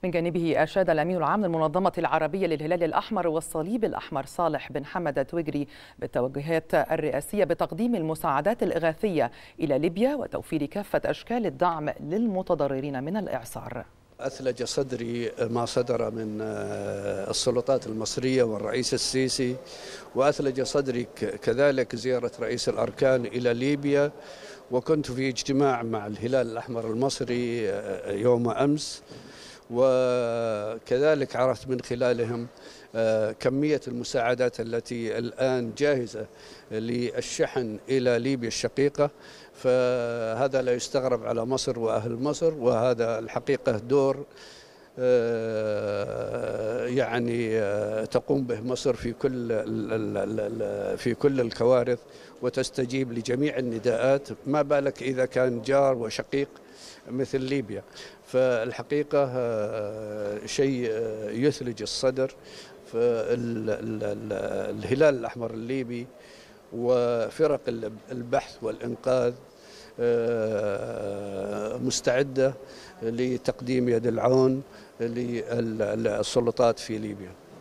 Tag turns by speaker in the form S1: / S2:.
S1: من جانبه أشاد الأمين العام للمنظمة العربية للهلال الأحمر والصليب الأحمر صالح بن حمد التويجري بالتوجهات الرئاسية بتقديم المساعدات الإغاثية إلى ليبيا وتوفير كافة أشكال الدعم للمتضررين من الإعصار.
S2: أثلج صدري ما صدر من السلطات المصرية والرئيس السيسي، وأثلج صدري كذلك زيارة رئيس الأركان إلى ليبيا، وكنت في اجتماع مع الهلال الأحمر المصري يوم أمس، وكذلك عرفت من خلالهم كمية المساعدات التي الآن جاهزة للشحن إلى ليبيا الشقيقة. فهذا لا يستغرب على مصر وأهل مصر، وهذا الحقيقة دور يعني تقوم به مصر في كل الكوارث، وتستجيب لجميع النداءات، ما بالك إذا كان جار وشقيق مثل ليبيا. فالحقيقة شيء يثلج الصدر. فالهلال الأحمر الليبي وفرق البحث والإنقاذ مستعدة لتقديم يد العون للسلطات في ليبيا.